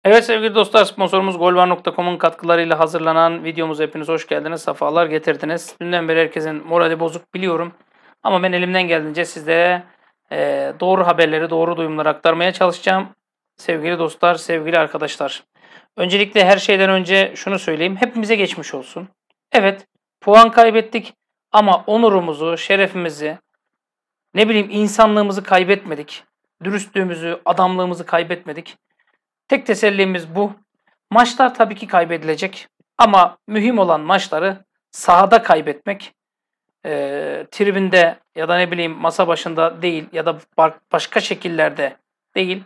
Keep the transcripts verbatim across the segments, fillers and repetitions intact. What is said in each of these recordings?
Evet sevgili dostlar, sponsorumuz golvar nokta com'un katkılarıyla hazırlanan videomuza hepiniz hoş geldiniz, sefalar getirdiniz. Dünden beri herkesin morali bozuk biliyorum. Ama ben elimden geldiğince sizlere e, doğru haberleri, doğru duyumları aktarmaya çalışacağım. Sevgili dostlar, sevgili arkadaşlar. Öncelikle her şeyden önce şunu söyleyeyim. Hepimize geçmiş olsun. Evet, puan kaybettik ama onurumuzu, şerefimizi, ne bileyim insanlığımızı kaybetmedik. Dürüstlüğümüzü, adamlığımızı kaybetmedik. Tek tesellimiz bu. Maçlar tabii ki kaybedilecek ama mühim olan maçları sahada kaybetmek, e, tribünde ya da ne bileyim masa başında değil ya da başka şekillerde değil.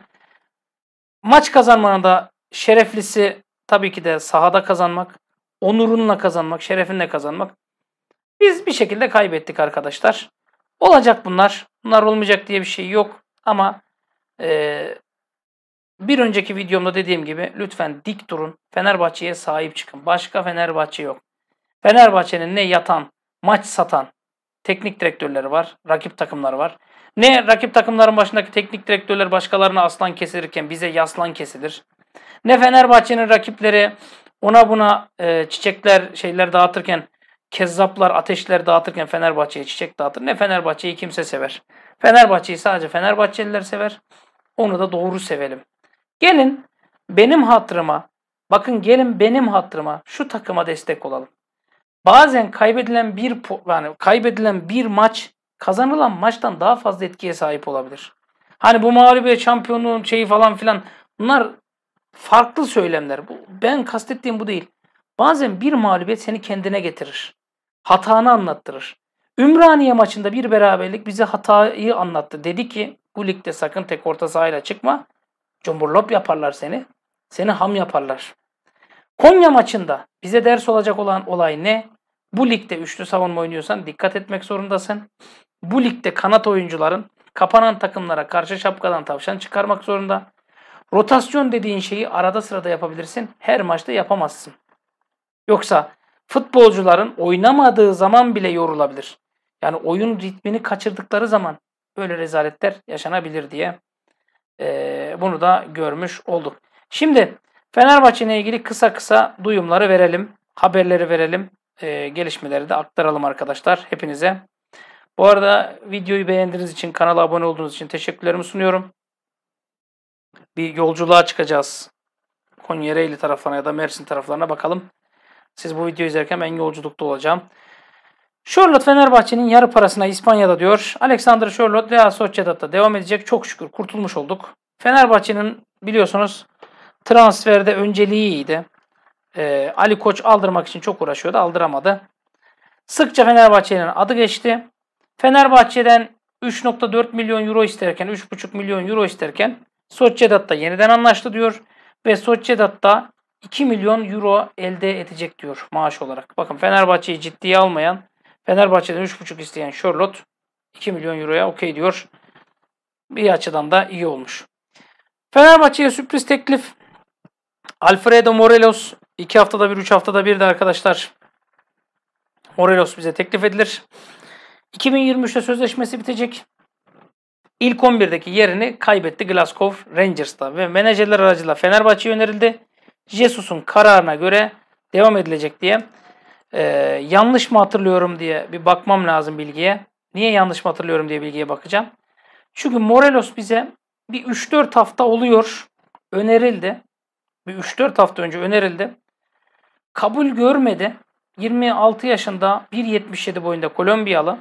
Maç kazanmanın da şereflisi tabii ki de sahada kazanmak, onurunla kazanmak, şerefinle kazanmak. Biz bir şekilde kaybettik arkadaşlar. Olacak bunlar. Bunlar olmayacak diye bir şey yok ama e, bir önceki videomda dediğim gibi lütfen dik durun. Fenerbahçe'ye sahip çıkın. Başka Fenerbahçe yok. Fenerbahçe'nin ne yatan, maç satan teknik direktörleri var. Rakip takımları var. Ne rakip takımların başındaki teknik direktörler başkalarına aslan kesilirken bize yaslan kesilir. Ne Fenerbahçe'nin rakipleri ona buna e, çiçekler şeyler dağıtırken, kezzaplar ateşler dağıtırken Fenerbahçe'ye çiçek dağıtır. Ne Fenerbahçe'yi kimse sever. Fenerbahçe'yi sadece Fenerbahçeliler sever. Onu da doğru sevelim. Gelin benim hatırıma, bakın gelin benim hatırıma şu takıma destek olalım. Bazen kaybedilen bir yani kaybedilen bir maç kazanılan maçtan daha fazla etkiye sahip olabilir. Hani bu mağlubiyet şampiyonluğun şeyi falan filan bunlar farklı söylemler. Bu, ben kastettiğim bu değil. Bazen bir mağlubiyet seni kendine getirir. Hatanı anlattırır. Ümraniye maçında bir beraberlik bize hatayı anlattı. Dedi ki bu ligde sakın tek orta sahayla çıkma. Cumburlop yaparlar seni. Seni ham yaparlar. Konya maçında bize ders olacak olan olay ne? Bu ligde üçlü savunma oynuyorsan dikkat etmek zorundasın. Bu ligde kanat oyuncuların kapanan takımlara karşı şapkadan tavşan çıkarmak zorunda. Rotasyon dediğin şeyi arada sırada yapabilirsin. Her maçta yapamazsın. Yoksa futbolcuların oynamadığı zaman bile yorulabilir. Yani oyun ritmini kaçırdıkları zaman böyle rezaletler yaşanabilir diye Ee, bunu da görmüş olduk. Şimdi Fenerbahçe ile ilgili kısa kısa duyumları verelim. Haberleri verelim. E, gelişmeleri de aktaralım arkadaşlar hepinize. Bu arada videoyu beğendiğiniz için, kanala abone olduğunuz için teşekkürlerimi sunuyorum. Bir yolculuğa çıkacağız. Konya Ereğli taraflarına ya da Mersin taraflarına bakalım. Siz bu videoyu izlerken ben yolculukta olacağım. Charlotte Fenerbahçe'nin yarı parasına İspanya'da diyor. Alexander Charlotte Real Sociedad'da devam edecek. Çok şükür kurtulmuş olduk. Fenerbahçe'nin biliyorsunuz transferde önceliği iyiydi. Ee, Ali Koç aldırmak için çok uğraşıyordu. Aldıramadı. Sıkça Fenerbahçe'nin adı geçti. Fenerbahçe'den üç nokta dört milyon euro isterken, üç buçuk milyon euro isterken Sociedad'da yeniden anlaştı diyor. Ve Sociedad'da iki milyon euro elde edecek diyor maaş olarak. Bakın Fenerbahçe'yi ciddiye almayan, Fenerbahçe'den üç buçuk isteyen Charlotte iki milyon euroya okey diyor. Bir açıdan da iyi olmuş. Fenerbahçe'ye sürpriz teklif. Alfredo Morelos iki haftada bir, üç haftada bir de arkadaşlar Morelos bize teklif edilir. iki bin yirmi üçte sözleşmesi bitecek. İlk on birdeki yerini kaybetti Glasgow Rangers'ta ve menajerler aracılığıyla Fenerbahçe'ye önerildi. Jesus'un kararına göre devam edilecek diye. Ee, yanlış mı hatırlıyorum diye bir bakmam lazım bilgiye. Niye yanlış mı hatırlıyorum diye bilgiye bakacağım. Çünkü Morelos bize bir üç dört hafta oluyor önerildi. Bir üç dört hafta önce önerildi. Kabul görmedi. yirmi altı yaşında bir yetmiş yedi boyunda Kolombiyalı.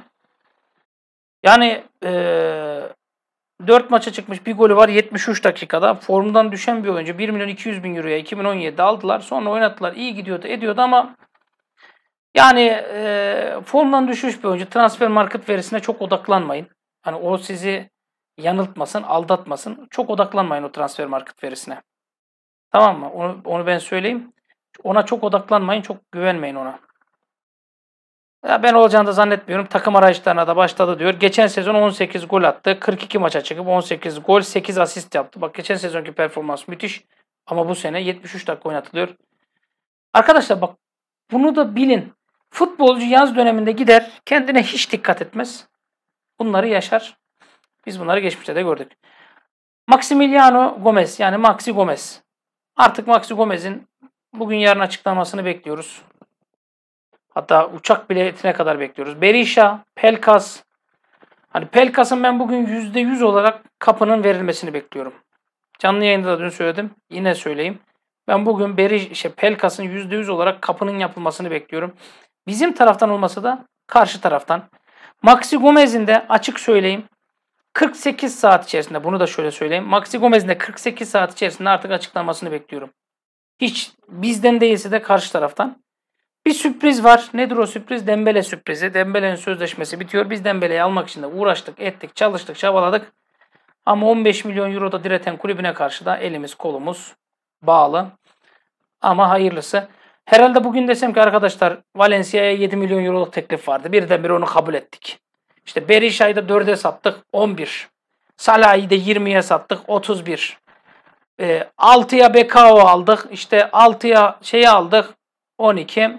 Yani ee, dört maça çıkmış, bir golü var yetmiş üç dakikada. Formdan düşen bir oyuncu. bir milyon iki yüz bin euroya iki bin on yedide aldılar. Sonra oynattılar. İyi gidiyordu, ediyordu ama yani e, formdan düşmüş bir oyuncu. Transfer market verisine çok odaklanmayın. Hani o sizi yanıltmasın, aldatmasın. Çok odaklanmayın o transfer market verisine. Tamam mı? Onu, onu ben söyleyeyim. Ona çok odaklanmayın, çok güvenmeyin ona. Ya ben olacağını da zannetmiyorum. Takım arayışlarına da başladı diyor. Geçen sezon on sekiz gol attı. kırk iki maça çıkıp on sekiz gol, sekiz asist yaptı. Bak geçen sezonki performans müthiş. Ama bu sene yetmiş üç dakika oynatılıyor. Arkadaşlar bak bunu da bilin. Futbolcu yaz döneminde gider, kendine hiç dikkat etmez. Bunları yaşar. Biz bunları geçmişte de gördük. Maximiliano Gomez yani Maxi Gomez. Artık Maxi Gomez'in bugün yarın açıklamasını bekliyoruz. Hatta uçak biletine kadar bekliyoruz. Berisha, Pelkas. Hani Pelkas'ın ben bugün yüzde yüz olarak kapının verilmesini bekliyorum. Canlı yayında da dün söyledim. Yine söyleyeyim. Ben bugün Beri, şey, Pelkas'ın yüzde yüz olarak kapının yapılmasını bekliyorum. Bizim taraftan olmasa da karşı taraftan. Maxi Gomez'in de açık söyleyeyim kırk sekiz saat içerisinde, bunu da şöyle söyleyeyim. Maxi Gomez'in de kırk sekiz saat içerisinde artık açıklamasını bekliyorum. Hiç bizden değilse de karşı taraftan. Bir sürpriz var. Nedir o sürpriz? Dembele sürprizi. Dembele'nin sözleşmesi bitiyor. Biz Dembele'yi almak için de uğraştık, ettik, çalıştık, çabaladık. Ama on beş milyon euro da direten kulübüne karşı da elimiz kolumuz bağlı. Ama hayırlısı. Herhalde bugün desem ki arkadaşlar Valencia'ya yedi milyon euroluk teklif vardı. Birdenbire onu kabul ettik. İşte Berisha'yı da dörde sattık on bir. Salah'ı da yirmiye sattık otuz bir. E, altıya Bekao aldık. İşte altıya şeyi aldık on iki.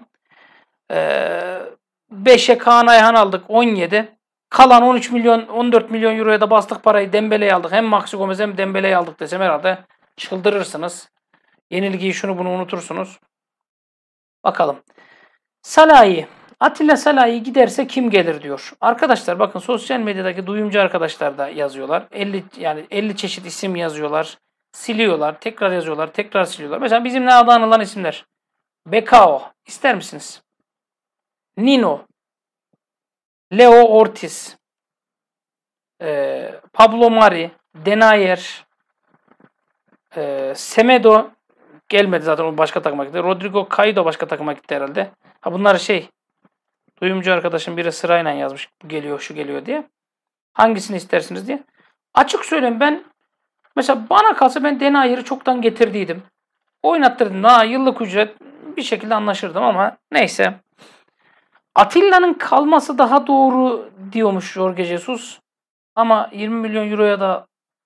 E, beşe Kaan Ayhan aldık on yedi. Kalan on üç milyon on dört milyon euroya da bastık parayı, Dembele'yi aldık. Hem Maxi Gomez hem Dembele'yi aldık desem herhalde çıldırırsınız. Yenilgiyi şunu bunu unutursunuz. Bakalım. Salah'ı. Atilla Salah'ı giderse kim gelir diyor. Arkadaşlar bakın sosyal medyadaki duyumcu arkadaşlar da yazıyorlar. elli yani elli çeşit isim yazıyorlar. Siliyorlar, tekrar yazıyorlar, tekrar siliyorlar. Mesela bizimle adı anılan isimler. Bekao. İster misiniz? Nino. Leo Ortiz. Ee, Pablo Mari. Denayer. Ee, Semedo. Gelmedi zaten, o başka takıma gitti. Rodrigo Caio başka takıma gitti herhalde. Ha bunlar şey, duyumcu arkadaşım biri sırayla yazmış. Bu geliyor, şu geliyor diye. Hangisini istersiniz diye. Açık söyleyeyim, ben mesela bana kalsa ben Denayer'i çoktan getirdiydim. Oynattırdım. Ha, yıllık ücret bir şekilde anlaşırdım ama neyse. Atilla'nın kalması daha doğru diyormuş Jorge Jesus. Ama yirmi milyon euroya da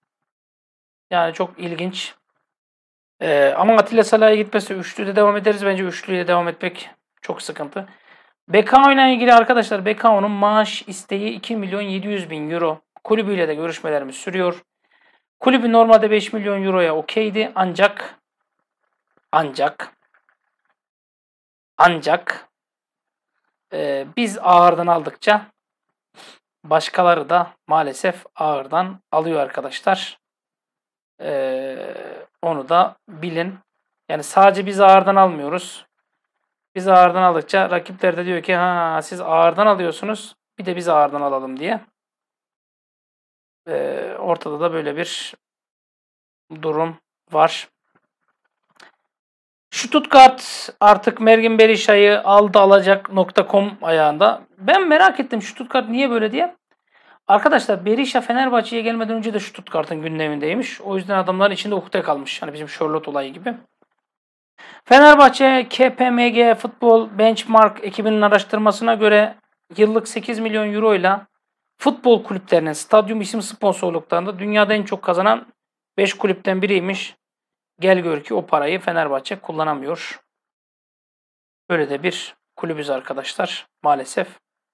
yani çok ilginç. Ee, ama Atilla Salah'a gitmesi üçlüde devam ederiz. Bence üçlüyle devam etmek çok sıkıntı. Bekao ile ilgili arkadaşlar, Bekao'nun maaş isteği iki milyon yedi yüz bin euro. Kulübüyle de görüşmelerimiz sürüyor. Kulübü normalde beş milyon euroya okeydi ancak ancak ancak e, biz ağırdan aldıkça başkaları da maalesef ağırdan alıyor arkadaşlar. E, onu da bilin. Yani sadece biz ağırdan almıyoruz. Biz ağırdan aldıkça rakipler de diyor ki ha siz ağırdan alıyorsunuz, bir de biz ağırdan alalım diye. Ee, ortada da böyle bir durum var. Stuttgart artık Mergin Berisha'yı aldı alacak nokta com ayağında. Ben merak ettim Stuttgart niye böyle diye. Arkadaşlar Berisha Fenerbahçe'ye gelmeden önce de Stuttgart'ın gündemindeymiş. O yüzden adamların içinde ukde kalmış. Hani bizim Charlotte olayı gibi. Fenerbahçe K P M G Futbol Benchmark ekibinin araştırmasına göre yıllık sekiz milyon euro ile futbol kulüplerinin stadyum isim sponsorluklarında dünyada en çok kazanan beş kulüpten biriymiş. Gel gör ki o parayı Fenerbahçe kullanamıyor. Böyle de bir kulübüz arkadaşlar maalesef.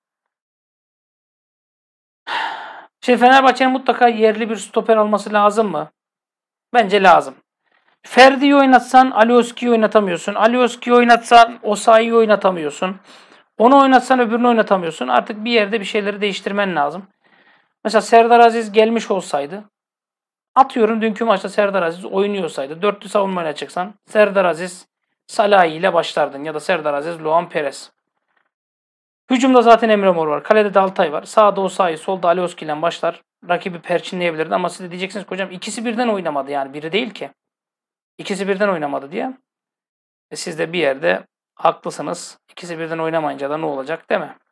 Şimdi Fenerbahçe'nin mutlaka yerli bir stoper alması lazım mı? Bence lazım. Ferdi'yi oynatsan Alioski'yi oynatamıyorsun. Alioski'yi oynatsan Osayi'yi oynatamıyorsun. Onu oynatsan öbürünü oynatamıyorsun. Artık bir yerde bir şeyleri değiştirmen lazım. Mesela Serdar Aziz gelmiş olsaydı, atıyorum dünkü maçta Serdar Aziz oynuyorsaydı, dörtlü savunmayla çıksan Serdar Aziz Salahi ile başlardın ya da Serdar Aziz Luan Perez. Hücumda zaten Emre Mor var. Kalede de Altay var. Sağda Osayi, solda Alioski ile başlar. Rakibi perçinleyebilirdi ama siz de diyeceksiniz ki hocam ikisi birden oynamadı, yani biri değil ki. İkisi birden oynamadı diye. E siz de bir yerde haklısınız. İkisi birden oynamayınca da ne olacak değil mi?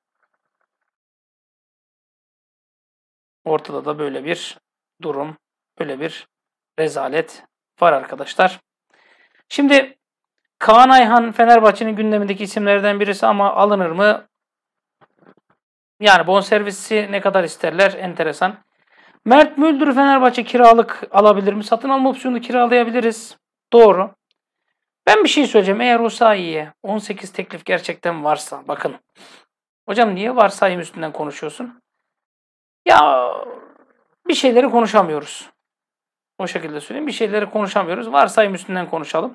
Ortada da böyle bir durum, böyle bir rezalet var arkadaşlar. Şimdi Kaan Ayhan Fenerbahçe'nin gündemindeki isimlerden birisi ama alınır mı? Yani bonservisi ne kadar isterler? Enteresan. Mert Müldür'ü Fenerbahçe kiralık alabilir mi? Satın alma opsiyonu kiralayabiliriz. Doğru. Ben bir şey söyleyeceğim. Eğer Osayi'ye on sekiz teklif gerçekten varsa, bakın. Hocam niye varsayım üstünden konuşuyorsun? Ya bir şeyleri konuşamıyoruz. O şekilde söyleyeyim. Bir şeyleri konuşamıyoruz. Varsayım üstünden konuşalım.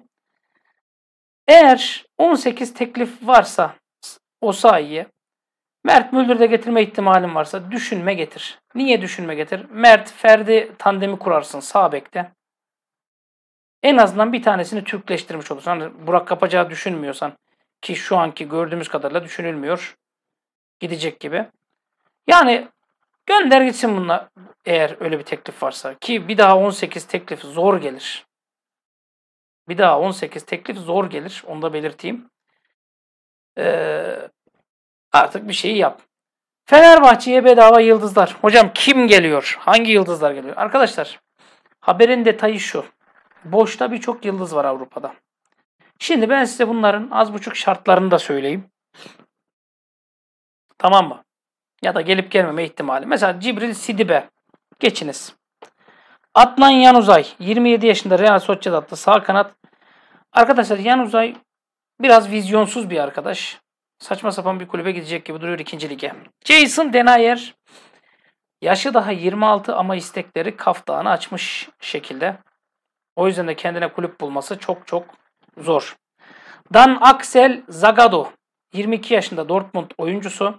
Eğer on sekiz teklif varsa Osayi'ye, Mert Müldür'ü de getirme ihtimalin varsa düşünme getir. Niye düşünme getir? Mert, Ferdi tandemi kurarsın sağ bekte. En azından bir tanesini Türkleştirmiş olursun. Hani Burak Kapacağı düşünmüyorsan, ki şu anki gördüğümüz kadarıyla düşünülmüyor. Gidecek gibi. Yani gönder gitsin bunlar, eğer öyle bir teklif varsa. Ki bir daha on sekiz teklif zor gelir. Bir daha on sekiz teklif zor gelir. Onu da belirteyim. Ee, artık bir şeyi yap. Fenerbahçe'ye bedava yıldızlar. Hocam kim geliyor? Hangi yıldızlar geliyor? Arkadaşlar, haberin detayı şu. Boşta birçok yıldız var Avrupa'da. Şimdi ben size bunların az buçuk şartlarını da söyleyeyim. Tamam mı? Ya da gelip gelmeme ihtimali. Mesela Cibril Sidibe. Geçiniz. Adnan Yanuzay. yirmi yedi yaşında Real Sociedad'da sağ kanat. Arkadaşlar Yanuzay biraz vizyonsuz bir arkadaş. Saçma sapan bir kulübe gidecek gibi duruyor ikinci lige. Jason Denayer. Yaşı daha yirmi altı ama istekleri Kaf Dağı'nı açmış şekilde. O yüzden de kendine kulüp bulması çok çok zor. Dan Axel Zagadou. yirmi iki yaşında Dortmund oyuncusu.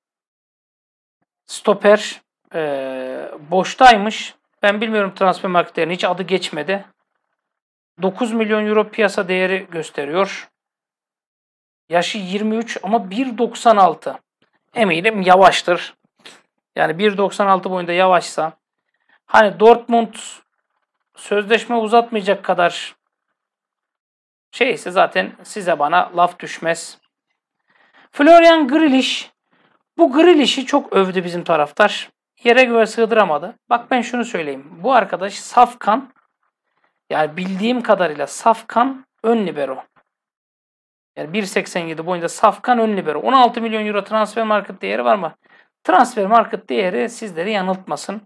Stoper. Ee, boştaymış. Ben bilmiyorum transfer marketlerini. Hiç adı geçmedi. dokuz milyon euro piyasa değeri gösteriyor. Yaşı yirmi üç ama bir doksan altı. Eminim yavaştır. Yani bir doksan altı boyunda yavaşsa, hani Dortmund sözleşme uzatmayacak kadar şeyse zaten size bana laf düşmez. Florian Grealish. Bu Grealish'i çok övdü bizim taraftar. Yere göğe sığdıramadı. Bak ben şunu söyleyeyim. Bu arkadaş safkan, yani bildiğim kadarıyla safkan ön libero. Yani bir seksen yedi boyunda safkan ön libero. on altı milyon euro transfer market değeri var mı? Transfer market değeri sizleri yanıltmasın.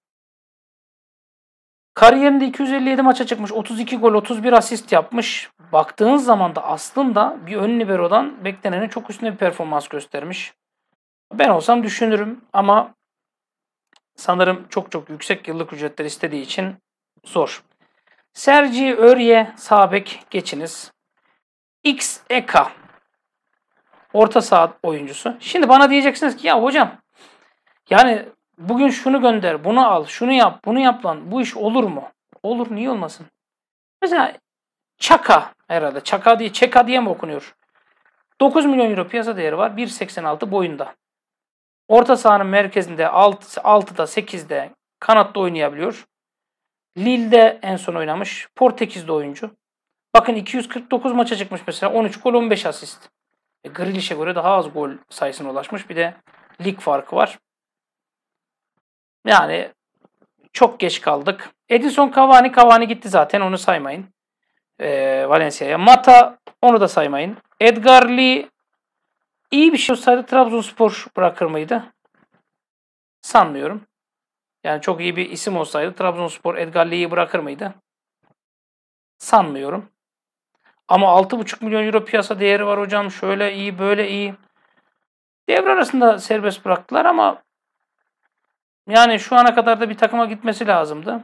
Kariyerinde iki yüz elli yedi maça çıkmış. otuz iki gol, otuz bir asist yapmış. Baktığınız zaman da aslında bir ön libero'dan beklenenin çok üstünde bir performans göstermiş. Ben olsam düşünürüm ama sanırım çok çok yüksek yıllık ücretler istediği için zor. Sergi Örye sağ bek geçiniz. X Eka orta saha oyuncusu. Şimdi bana diyeceksiniz ki ya hocam, yani bugün şunu gönder, bunu al, şunu yap, bunu yap lan. Bu iş olur mu? Olur, niye olmasın? Mesela Çaka herhalde. Çaka diye, Çeka diye mi okunuyor? dokuz milyon euro piyasa değeri var. bir seksen altı boyunda. Orta sahanın merkezinde altı, altıda sekizde kanatta oynayabiliyor. Lille'de en son oynamış. Portekiz'de oyuncu. Bakın iki yüz kırk dokuz maça çıkmış mesela. on üç gol, on beş asist. E, Grealish'e göre daha az gol sayısına ulaşmış. Bir de lig farkı var. Yani çok geç kaldık. Edinson Cavani, Cavani gitti zaten, onu saymayın. Ee, Valencia'ya. Mata, onu da saymayın. Edgar Lee iyi bir şey olsaydı Trabzonspor bırakır mıydı? Sanmıyorum. Yani çok iyi bir isim olsaydı Trabzonspor Edgar Lee'yi bırakır mıydı? Sanmıyorum. Ama altı buçuk milyon euro piyasa değeri var hocam. Şöyle iyi, böyle iyi. Devre arasında serbest bıraktılar ama yani şu ana kadar da bir takıma gitmesi lazımdı.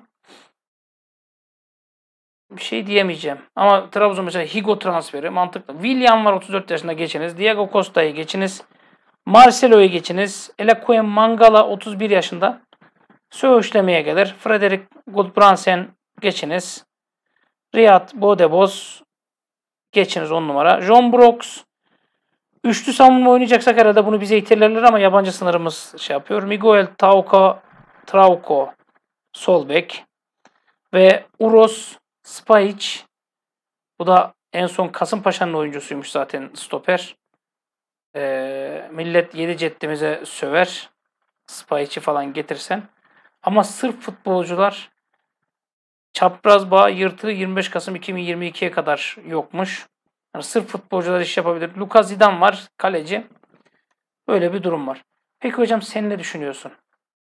Bir şey diyemeyeceğim. Ama Trabzon mesela Higo transferi mantıklı. William var, otuz dört yaşında, geçiniz. Diego Costa'yı geçiniz. Marcelo'yu geçiniz. Elekoyen Mangala otuz bir yaşında. Söğüşlemeye gelir. Frederick Gulbrandsen geçiniz. Riyad Bodebos geçiniz on numara. John Brooks. Üçlü savunma oynayacaksak herhalde bunu bize itirlerler ama yabancı sınırımız şey yapıyor. Miguel Trauco, Trauco sol bek. Ve Uros Spahic. Bu da en son Kasımpaşa'nın oyuncusuymuş zaten, stoper. Ee, millet yedi ceddimize söver. Spahic'i falan getirsen. Ama sırf futbolcular çapraz bağ yırtığı yirmi beş Kasım iki bin yirmi ikiye kadar yokmuş. Yani sırf futbolcular iş yapabilir. Lucas Zidane var, kaleci. Böyle bir durum var. Peki hocam sen ne düşünüyorsun?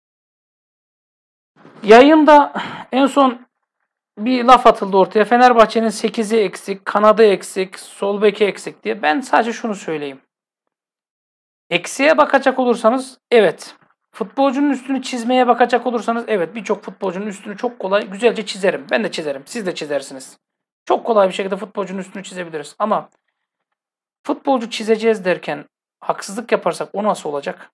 Yayında en son bir laf atıldı ortaya. Fenerbahçe'nin sekizi eksik, kanadı eksik, sol beki eksik diye. Ben sadece şunu söyleyeyim. Eksiğe bakacak olursanız evet. Futbolcunun üstünü çizmeye bakacak olursanız evet birçok futbolcunun üstünü çok kolay güzelce çizerim. Ben de çizerim. Siz de çizersiniz. Çok kolay bir şekilde futbolcunun üstünü çizebiliriz. Ama futbolcu çizeceğiz derken haksızlık yaparsak o nasıl olacak?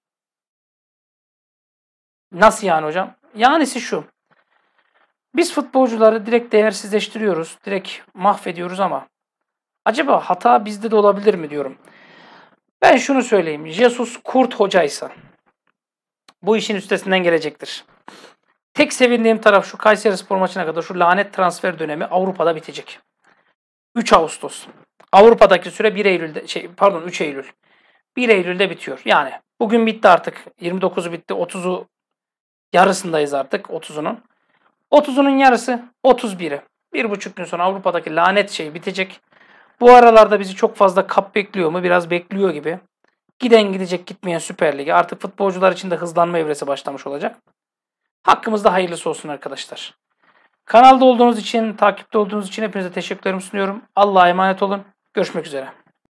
Nasıl yani hocam? Yanisi şu. Biz futbolcuları direkt değersizleştiriyoruz. Direkt mahvediyoruz ama acaba hata bizde de olabilir mi diyorum. Ben şunu söyleyeyim. Jesus Kurt hocaysa bu işin üstesinden gelecektir. Tek sevindiğim taraf şu Kayserispor maçına kadar şu lanet transfer dönemi Avrupa'da bitecek. üç Ağustos. Avrupa'daki süre bir Eylül'de şey pardon üç Eylül. bir Eylül'de bitiyor. Yani bugün bitti artık. yirmi dokuzu bitti. otuzu yarısındayız artık otuzunun. otuzunun yarısı otuz biri. Bir buçuk gün sonra Avrupa'daki lanet şey bitecek. Bu aralarda bizi çok fazla kap bekliyor mu? Biraz bekliyor gibi. Giden gidecek gitmeyen Süper Lig'e. Artık futbolcular için de hızlanma evresi başlamış olacak. Hakkımızda hayırlısı olsun arkadaşlar. Kanalda olduğunuz için, takipte olduğunuz için hepinize teşekkürlerimi sunuyorum. Allah'a emanet olun. Görüşmek üzere.